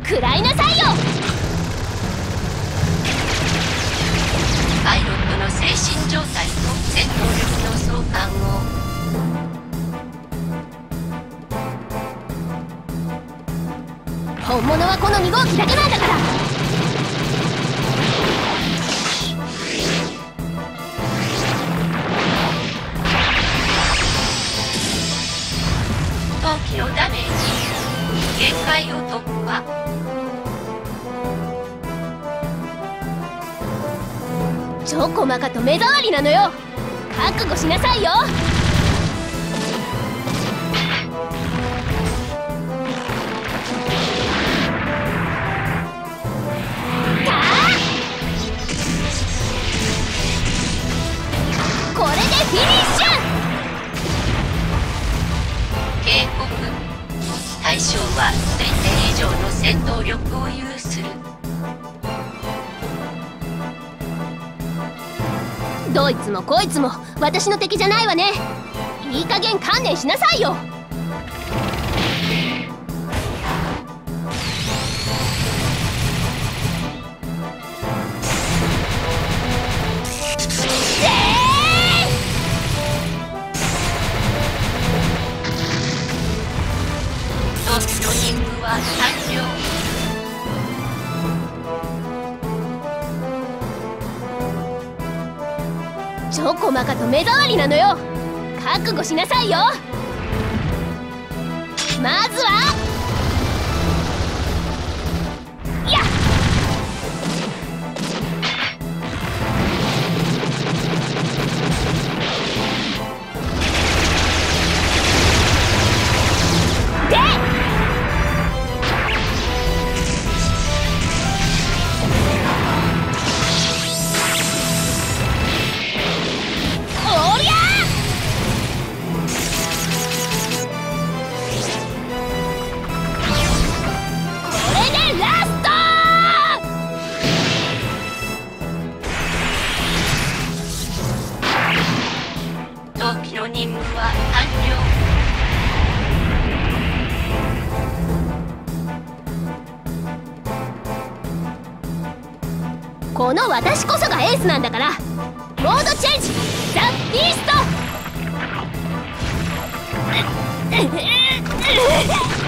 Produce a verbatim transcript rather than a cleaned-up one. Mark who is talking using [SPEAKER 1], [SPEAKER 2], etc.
[SPEAKER 1] 食らいなさいよ。
[SPEAKER 2] パイロットの精神状態と戦闘力の相関を。
[SPEAKER 1] 本物はこのにごうきだけなんだから。
[SPEAKER 2] 陶器のダメージ限界を突破。
[SPEAKER 1] ちょこまかと目障りなのよ。覚悟しなさいよ。これでフィニッシュ。
[SPEAKER 2] 警告。対象は推定以上の戦闘力を有する。
[SPEAKER 1] どいつもこいつも私の敵じゃないわね。いい加減観念しなさいよ。
[SPEAKER 2] 陶器の任務は完了。
[SPEAKER 1] ちょこまかと目障りなのよ。覚悟しなさいよ。まずはやっで
[SPEAKER 2] 陶器の任務は完
[SPEAKER 1] 了。この私こそがエースなんだから。モードチェンジザ・ビースト。